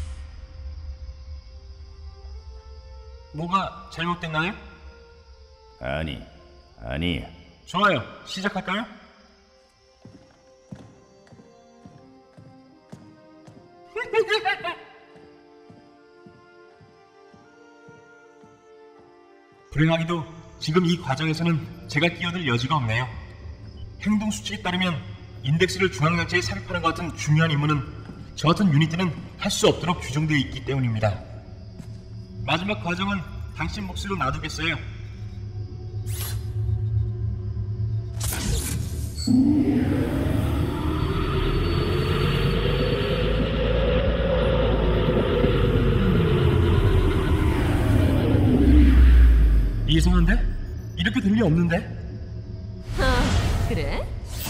뭐가 잘못됐나요? 아니, 아니. 좋아요. 시작할까요? 불행하게도 지금 이 과정에서는 제가 끼어들 여지가 없네요. 행동 수칙에 따르면 인덱스를 중앙장치에 삽입하는 것 같은 중요한 임무는 저 같은 유닛들은 할 수 없도록 규정되어 있기 때문입니다. 마지막 과정은 당신 몫으로 놔두겠어요. 이상한데? 이렇게 될 리 없는데? 아, 그래?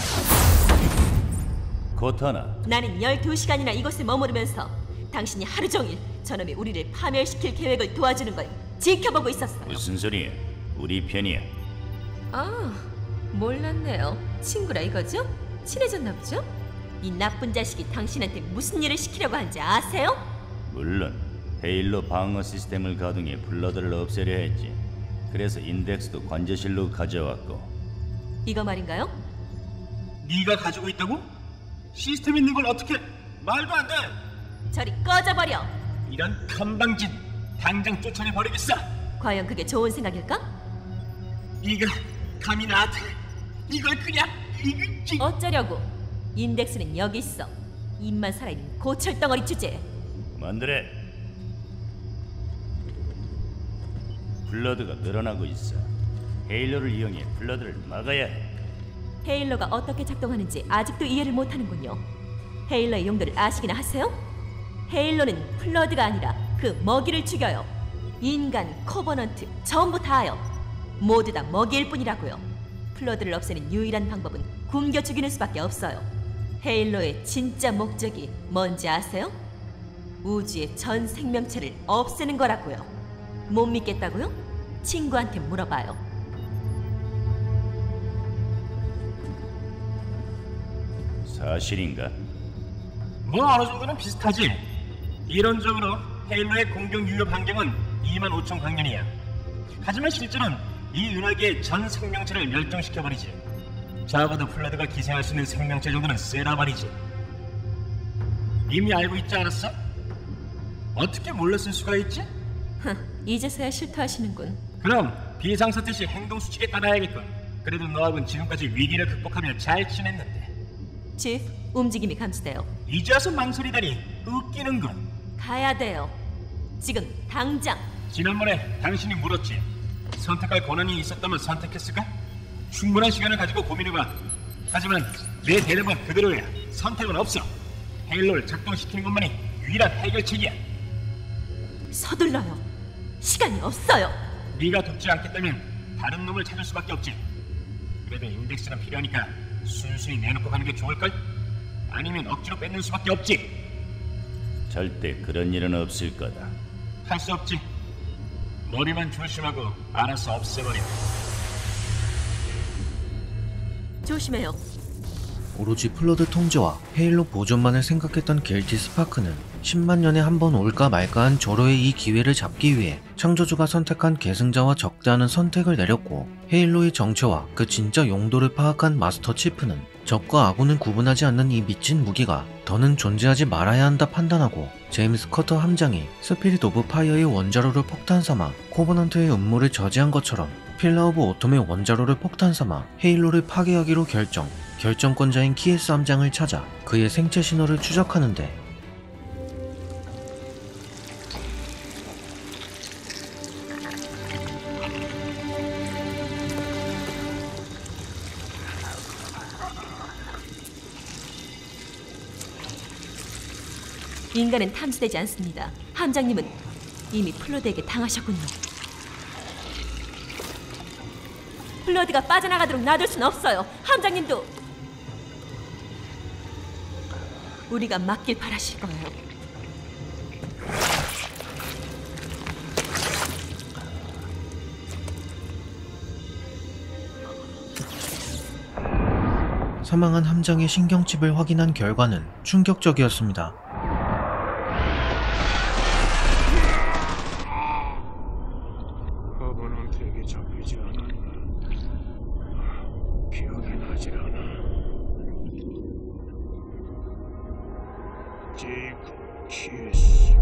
코타나. 나는 열두 시간이나 이곳에 머무르면서 당신이 하루 종일 저놈이 우리를 파멸시킬 계획을 도와주는 걸 지켜보고 있었어요. 무슨 소리야? 우리 편이야. 아, 몰랐네요. 친구라 이거죠? 친해졌나 보죠? 이 나쁜 자식이 당신한테 무슨 일을 시키려고 한지 아세요? 물론 헤일로 방어 시스템을 가동해 플러드를 없애려 했지. 그래서 인덱스도 관저실로 가져왔고. 이거 말인가요? 네가 가지고 있다고? 시스템 있는 걸 어떻게? 말도 안 돼. 저리 꺼져버려. 이런 건방진, 당장 쫓아내버리겠어. 과연 그게 좋은 생각일까? 네가 감히 나한테 이걸 그냥 이거... 어쩌려고? 인덱스는 여기 있어. 입만 살아있는 고철덩어리 주제. 만드레, 플러드가 늘어나고 있어. 헤일로를 이용해 플러드를 막아야 해. 헤일러가 어떻게 작동하는지 아직도 이해를 못하는군요. 헤일러의 용도를 아시기나 하세요? 헤일러는 플러드가 아니라 그 먹이를 죽여요. 인간, 코버넌트, 전부 다요. 모두 다 먹이일 뿐이라고요. 플러드를 없애는 유일한 방법은 굶겨 죽이는 수밖에 없어요. 헤일러의 진짜 목적이 뭔지 아세요? 우주의 전 생명체를 없애는 거라고요. 못 믿겠다고요? 친구한테 물어봐요. 사실인가? 뭐 어느 정도는 비슷하지. 이론적으로 헤일로의 공격 유효 반경은 이만 오천 광년이야. 하지만 실제로는 이 은하계의 전 생명체를 멸종시켜버리지. 적어도 플러드가 기생할 수 있는 생명체 정도는 세라 말이지. 이미 알고 있지 않았어? 어떻게 몰랐을 수가 있지? 흥, 이제서야 실토하시는군. 그럼 비상사태 시 행동 수칙에 따라야겠군. 그래도 너하고는 지금까지 위기를 극복하며 잘 지냈는데. 지프, 움직임이 감지돼요. 이제 와서 망설이다니 웃기는군. 가야 돼요. 지금 당장. 지난번에 당신이 물었지. 선택할 권한이 있었다면 선택했을까? 충분한 시간을 가지고 고민해봐. 하지만 내 대답은 그대로야. 선택은 없어. 헤일로를 작동시키는 것만이 유일한 해결책이야. 서둘러요. 시간이 없어요. 네가 돕지 않겠다면 다른 놈을 찾을 수밖에 없지. 그래도 인덱스는 필요하니까 순순히 내놓고 가는 게 좋을걸? 아니면 억지로 뺏는 수밖에 없지. 절대 그런 일은 없을 거다. 할 수 없지. 머리만 조심하고 알아서 없애버려. 조심해요. 오로지 플러드 통제와 헤일로 보존만을 생각했던 겔티 스파크는 십만 년에 한 번 올까 말까한 절호의 이 기회를 잡기 위해 창조주가 선택한 계승자와 적대하는 선택을 내렸고, 헤일로의 정체와 그 진짜 용도를 파악한 마스터 치프는 적과 아군을 구분하지 않는 이 미친 무기가 더는 존재하지 말아야 한다 판단하고, 제임스 커터 함장이 스피릿 오브 파이어의 원자로를 폭탄삼아 코버넌트의 음모를 저지한 것처럼 필러 오브 오톰의 원자로를 폭탄삼아 헤일로를 파괴하기로 결정. 결정권자인 키에스 함장을 찾아 그의 생체 신호를 추적하는데, 인간은 탐지되지 않습니다. 함장님은 이미 플러드에게 당하셨군요. 플러드가 빠져나가도록 놔둘 순 없어요. 함장님도 우리가 막길 바라실 거예요. 사망한 함장의 신경칩을 확인한 결과는 충격적이었습니다. 커버넌트에게 잡히지 않았나? 기억이 나질 않아. 제이콥 키에스.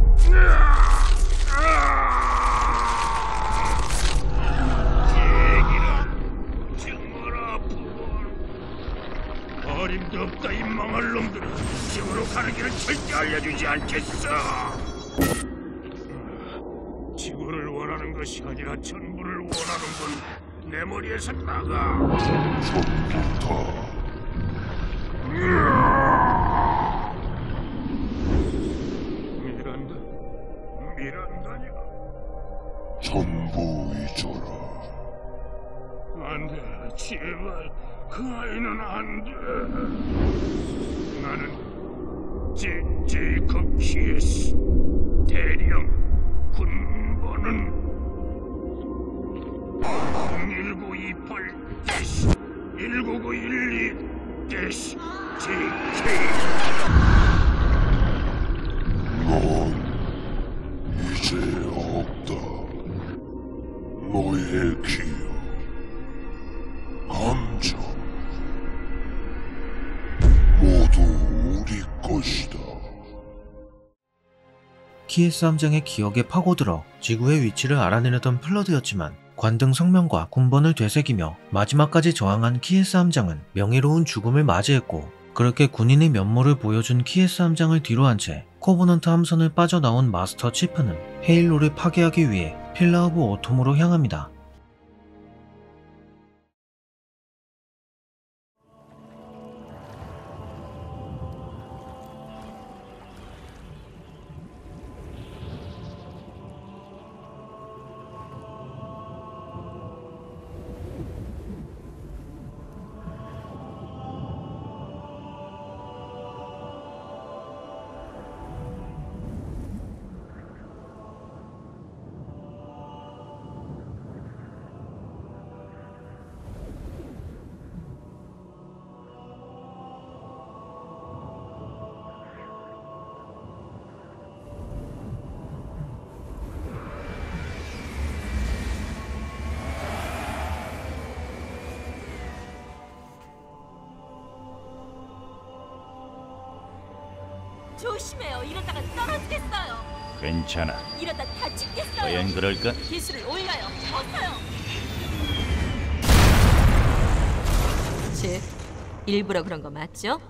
얘기는 정말 아프군. 어림도 없다, 이 망할 놈들아. 지구로 가는 길을 절대 알려주지 않겠어. 지구를 원하는 것이 아니라 전부를 원하는군. 내 머리에서 나가. 전부 다. 미란다, 미란다냐? 전부 잊어라. 안 돼, 제발. 그 아이는 안 돼. 나는 제, 제이콥 키에스. 대령 군번은 일구구이팔 일구구일이 제이케이. 넌 이제 없다. 너의 기억, 감정 모두 우리 것이다. 키에스 함장의 기억에 파고들어 지구의 위치를 알아내려던 플러드였지만 관등 성명과 군번을 되새기며 마지막까지 저항한 키에스 함장은 명예로운 죽음을 맞이했고, 그렇게 군인의 면모를 보여준 키에스 함장을 뒤로한 채 코버넌트 함선을 빠져나온 마스터 치프는 헤일로를 파괴하기 위해 필라 오브 오톰으로 향합니다. 조심해요. 이러다가 떨어지겠어요. 괜찮아. 이러다 다치겠어요. 과연 그럴까? 기술을 올려요. 어서요. 즉, 일부러 그런 거 맞죠?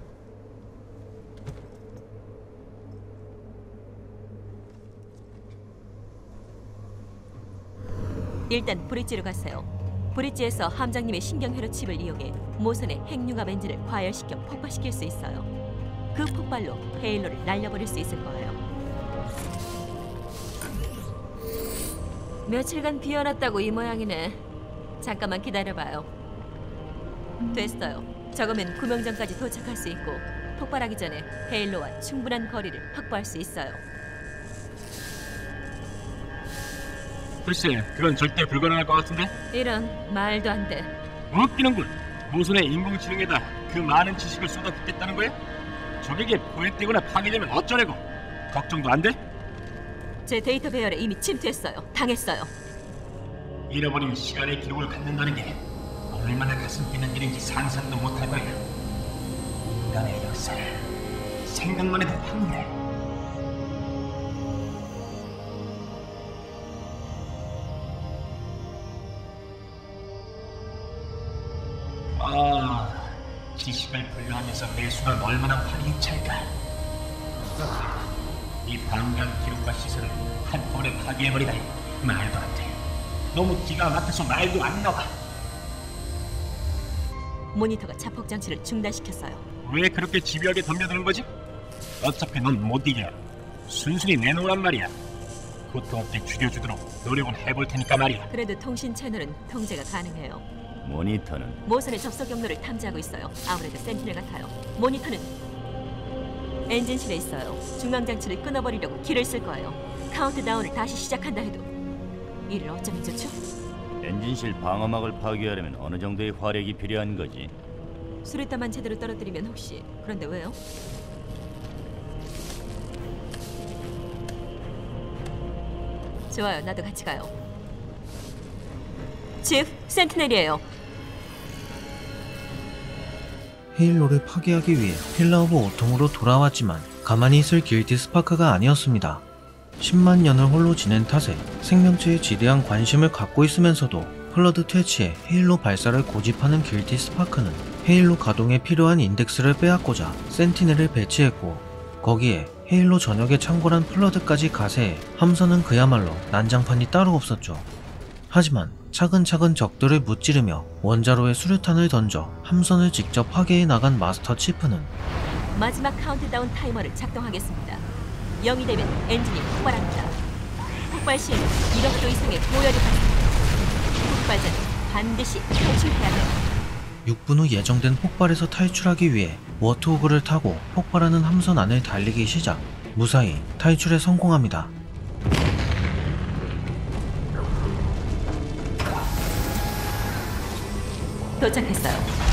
일단 브릿지로 가세요. 브릿지에서 함장님의 신경회로 칩을 이용해 모선의 핵융합 엔진을 과열시켜 폭발시킬 수 있어요. 그 폭발로 헤일로를 날려버릴 수 있을 거예요. 며칠간 비워놨다고 이 모양이네. 잠깐만 기다려봐요. 됐어요. 저거면 구명정까지 도착할 수 있고 폭발하기 전에 헤일로와 충분한 거리를 확보할 수 있어요. 글쎄, 그건 절대 불가능할 것 같은데? 이런, 말도 안 돼. 웃기는군. 모선의 인공지능에다 그 많은 지식을 쏟아붓겠다는 거야? 적에게 포획되거나 파괴되면 어쩌려고? 걱정도 안 돼? 제 데이터 배열에 이미 침투했어요. 당했어요. 잃어버린 시간의 기록을 갖는다는 게 얼마나 가슴 뛰는 일인지 상상도 못할 거야. 인간의 역사를 생각만 해도 황홀해. 아, 지식을 분류하면서 매수가 얼마나 화려찰까. 이 방간 기록과 시설을 한꺼번에 파괴해버리다니 말도 안 돼. 너무 기가 막혀서 말도 안 나와. 모니터가 자폭 장치를 중단시켰어요. 왜 그렇게 집요하게 덤벼드는 거지? 어차피 넌 못 이겨. 순순히 내놓으란 말이야. 고통 없게 죽여주도록 노력은 해볼 테니까 말이야. 그래도 통신 채널은 통제가 가능해요. 모니터는? 모선의 접속 경로를 탐지하고 있어요. 아무래도 센티넬 같아요. 모니터는 엔진실에 있어요. 중앙 장치를 끊어버리려고 길을 쓸 거예요. 카운트다운을 다시 시작한다 해도 이를 어쩌면 좋죠? 엔진실 방어막을 파괴하려면 어느 정도의 화력이 필요한 거지? 수류탄만 제대로 떨어뜨리면 혹시. 그런데 왜요? 좋아요. 나도 같이 가요. 칩, 센티넬이에요. 헤일로를 파괴하기 위해 필라 오브 오톰으로 돌아왔지만 가만히 있을 길티 스파크가 아니었습니다. 십만 년을 홀로 지낸 탓에 생명체에 지대한 관심을 갖고 있으면서도 플러드 퇴치에 헤일로 발사를 고집하는 길티 스파크는 헤일로 가동에 필요한 인덱스를 빼앗고자 센티넬을 배치했고, 거기에 헤일로 전역에 창궐한 플러드까지 가세해 함선은 그야말로 난장판이 따로 없었죠. 하지만 차근차근 적들을 무찌르며 원자로에 수류탄을 던져 함선을 직접 파괴해 나간 마스터 치프는 마지막 카운트다운 타이머를 작동하겠습니다. 영이 되면 엔진이 폭발합니다. 폭발 시에는 일억 도 이상의 고열이 발생합니다. 폭발 전 반드시 탈출해야 해요. 육 분 후 예정된 폭발에서 탈출하기 위해 워트호그를 타고 폭발하는 함선 안을 달리기 시작. 무사히 탈출에 성공합니다. 도착했어요.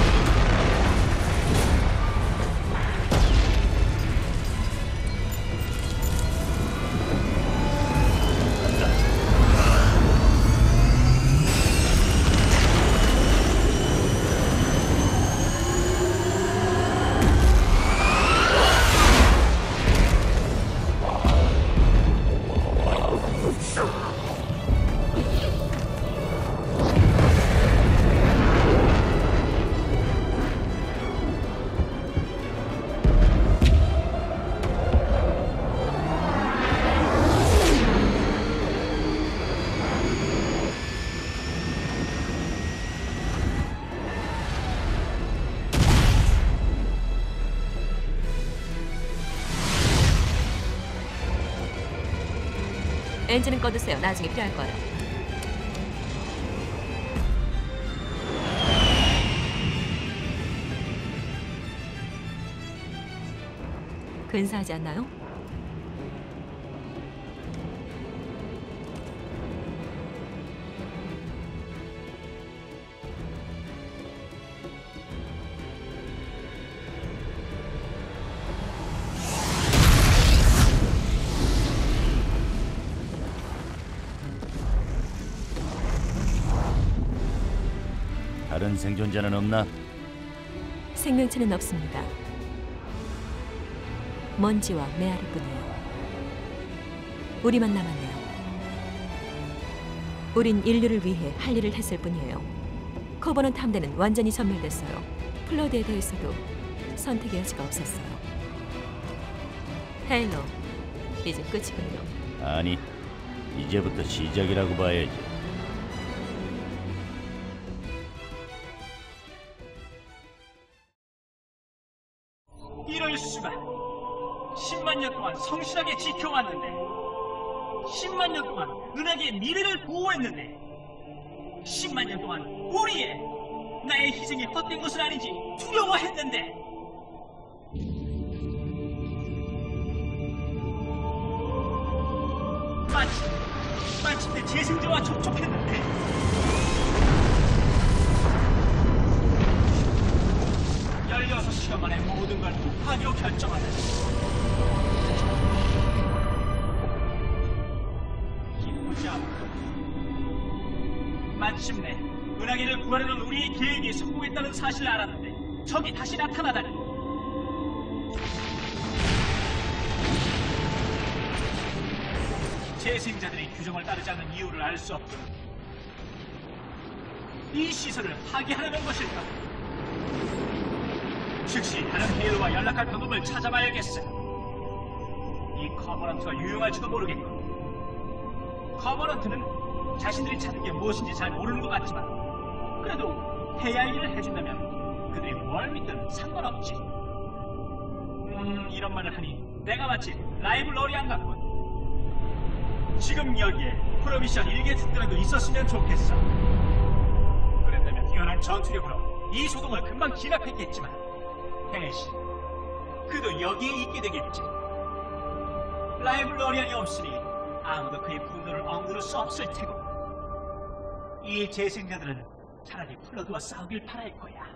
엔진은 꺼두세요. 나중에 필요할 거예요. 근사하지 않나요? 다른 생존자는 없나? 생명체는 없습니다. 먼지와 메아리뿐이에요. 우리만 남았네요. 우린 인류를 위해 할 일을 했을 뿐이에요. 커버넌트 함대는 완전히 섬멸됐어요. 플러드에 대해서도 선택의 여지가 없었어요. 헤일로, 이제 끝이군요. 아니, 이제부터 시작이라고 봐야지. 이럴 수가. 십만 년 동안 성실하게 지켜왔는데, 십만 년 동안 은하계의 미래를 보호했는데, 십만 년 동안 우리의 나의 희생이 헛된 것은 아닌지 두려워했는데, 마침 마침내 재생자와 접촉했는데, 열여섯 시간 만에 모든 걸 하기로 결정하다. 기쁘지 않고 마침내 은하계를 구하려는 우리의 계획이 성공했다는 사실을 알았는데 적이 다시 나타나다니. 재생자들이 규정을 따르지 않는 이유를 알 수 없고 이 시설을 파괴하려는 것일까? 즉시 다른 헤일로와 연락할 방법을 찾아봐야겠어. 이 커버넌트가 유용할지도 모르겠고, 커버넌트는 자신들이 찾는 게 무엇인지 잘 모르는 것 같지만 그래도 해야 할 일을 해준다면 그들이 뭘 믿든 상관없지. 음, 이런 말을 하니 내가 마치 라이블러리안 같군. 지금 여기에 프로미션 일개 특전에도 있었으면 좋겠어. 그랬다면 뛰어난 전투력으로 이 소동을 금방 진압했겠지만 대신 그도 여기에 있게 되겠지. 라이블러리안이 없으니 아무도 그의 분노를 억누를 수 없을 테고, 이 재생자들은 차라리 플러드와 싸우길 바랄 거야.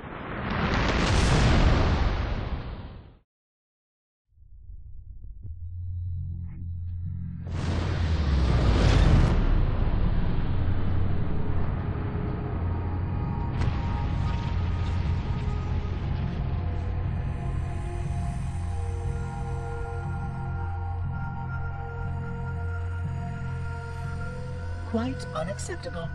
Quite unacceptable.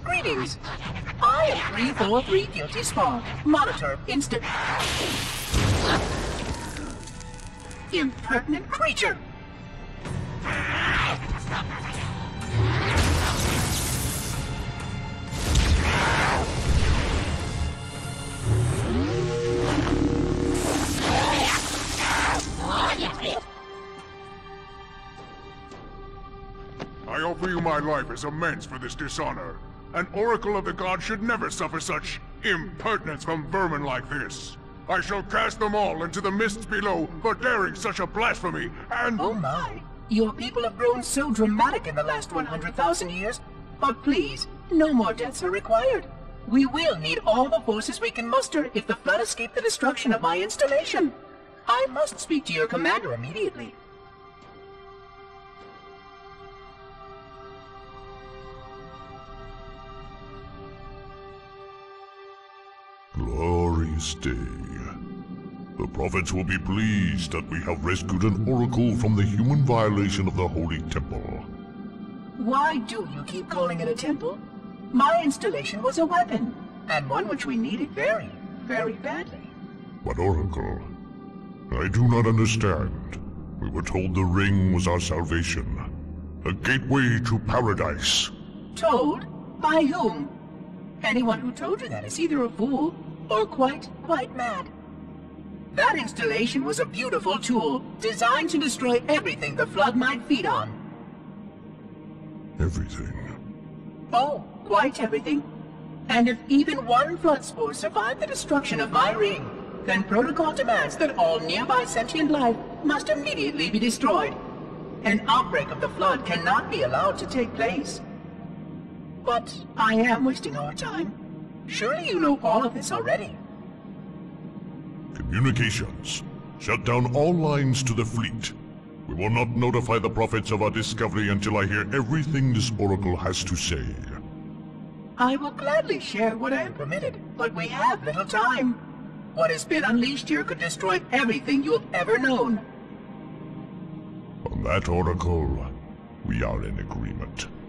Greetings. I am three four three Guilty Spawn. Monitor instant. Impertinent creature. I offer you my life as amends for this dishonor. An oracle of the gods should never suffer such impertinence from vermin like this. I shall cast them all into the mists below for daring such a blasphemy, and— Oh my! Your people have grown so dramatic in the last one hundred thousand years. But please, no more deaths are required. We will need all the forces we can muster if the flood escape the destruction of my installation. I must speak to your commander immediately. Glorious day. The prophets will be pleased that we have rescued an oracle from the human violation of the Holy Temple. Why do you keep calling it a temple? My installation was a weapon, and one which we needed very, very badly. But Oracle, I do not understand. We were told the ring was our salvation. A gateway to paradise. Told? By whom? Anyone who told you that is either a fool or quite, quite mad. That installation was a beautiful tool, designed to destroy everything the flood might feed on. Everything? Oh, quite everything. And if even one flood spore survived the destruction of my ring, then protocol demands that all nearby sentient life must immediately be destroyed. An outbreak of the flood cannot be allowed to take place. But I am wasting our time. Surely you know all of this already. Communications. Shut down all lines to the fleet. We will not notify the prophets of our discovery until I hear everything this oracle has to say. I will gladly share what I am permitted, but we have little time. What has been unleashed here could destroy everything you have ever known. On that, Oracle, we are in agreement.